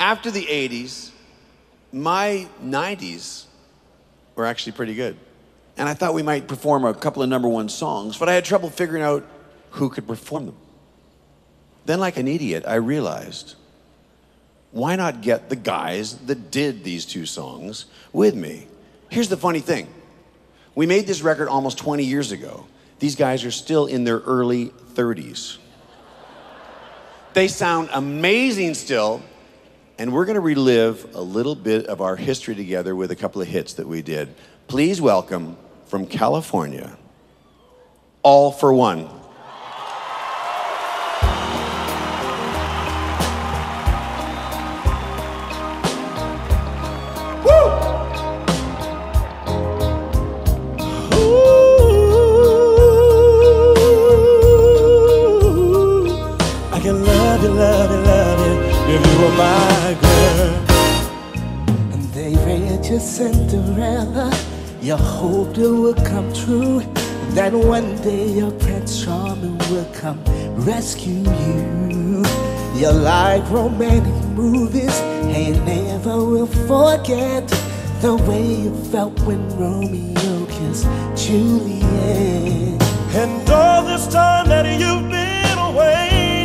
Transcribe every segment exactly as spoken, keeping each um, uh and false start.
after the eighties, my nineties were actually pretty good. And I thought we might perform a couple of number one songs, but I had trouble figuring out who could perform them. Then, like an idiot, I realized, why not get the guys that did these two songs with me? Here's the funny thing. We made this record almost twenty years ago. These guys are still in their early thirties. They sound amazing still, and we're gonna relive a little bit of our history together with a couple of hits that we did. Please welcome, from California, All for One. Love you, love you, if you were my girl. And they read your Cinderella, you hoped it would come true, that one day your Prince Charming would come rescue you. You like romantic movies, and you never will forget the way you felt when Romeo kissed Juliet. And all this time that you've been away,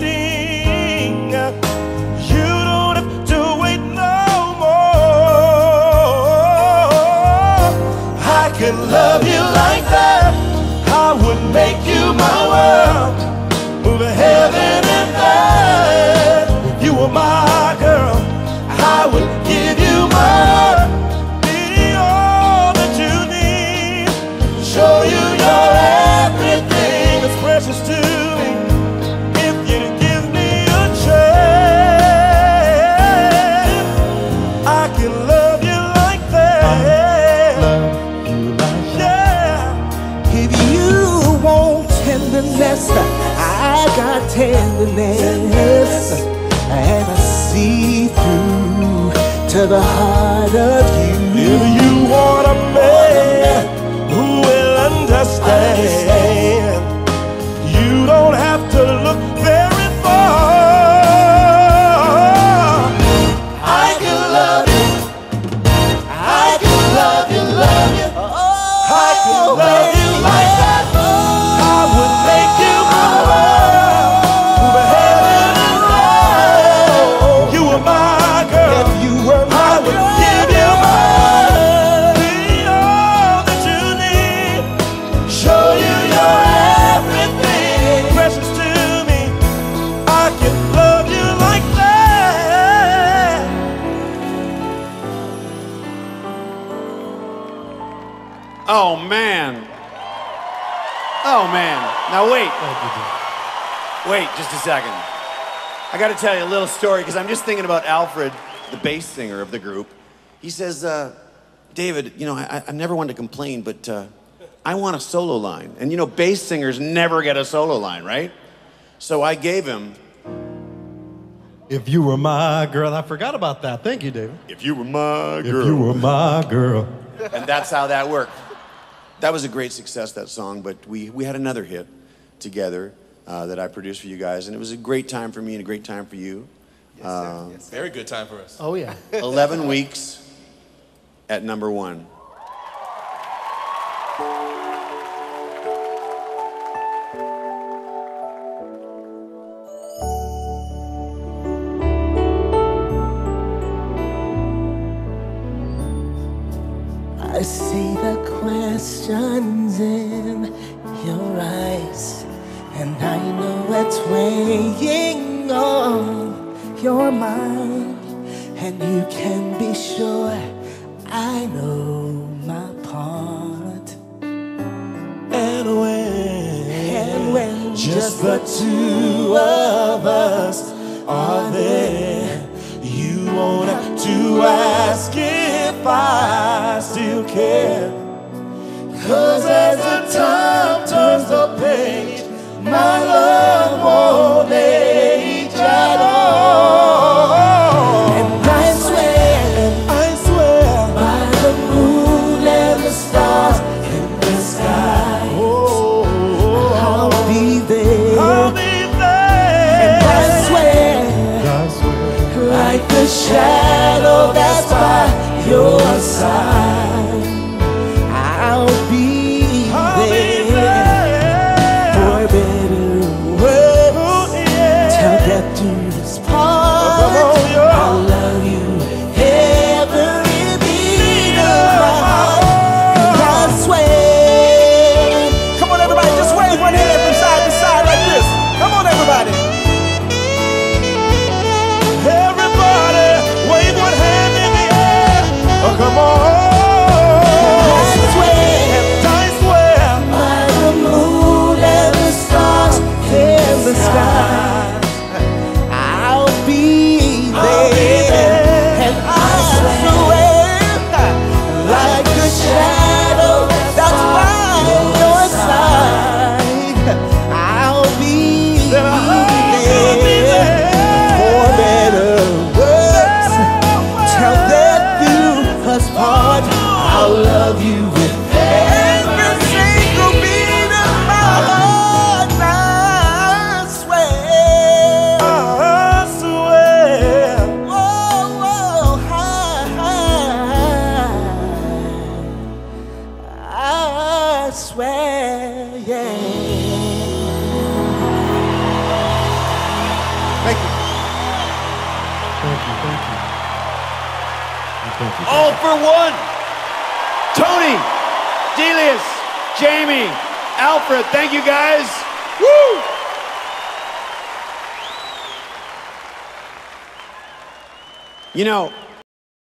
you don't have to wait no more. I could love you like that. I would make you my world, move heaven and earth. If you were my girl, I would give you my heart, be all that you need, show you your everything that's precious to me. I got tenderness, and I see through to the heart of you. If you want a man who will understand, you don't have to look very far. I can love you, I can love you, love you. I can love you like that. Oh, man. Oh, man. Now, wait. Wait just a second. I got to tell you a little story, because I'm just thinking about Alfred, the bass singer of the group. He says, uh, David, you know, I, I never wanted to complain, but uh, I want a solo line. And, you know, bass singers never get a solo line, right? So I gave him, if you were my girl. I forgot about that. Thank you, David. If you were my girl. If you were my girl. And that's how that worked. That was a great success, that song, but we, we had another hit together uh, that I produced for you guys, and it was a great time for me and a great time for you. Yes, uh, yes, very good time for us. Oh, yeah. eleven weeks at number one. I see the questions in your eyes, and I know it's weighing on your mind, and you can be sure I know my part. And when, and when just the two of us are there, you won't have to ask if I still care. Cause as the time turns the page, my love won't age at all. And I swear, and I swear, by the moon and the stars in the sky, oh, I'll be there. I'll be there. And I swear, I swear, like the shadow that's by your side, I'll be I'll be there for better words. Till death do us part. I'll love you every beat of my heart. And I swear. Come on, everybody, just wave one hand from side to side like this. Come on, everybody. Everybody, wave one hand in the air. Oh, come on. I swear. I swear. By the moon and the stars in the sky, I'll be there. And I swear, like a shadow that's by your side, I'll be there for better words. Till death do us part, I'll love you with every single beat of my heart. I swear. I swear. Whoa, whoa, I, I swear, yeah. Thank you. Thank you, thank you. Thank you. All for one. Tony, Delius, Jamie, Alfred, thank you guys. Woo! You know,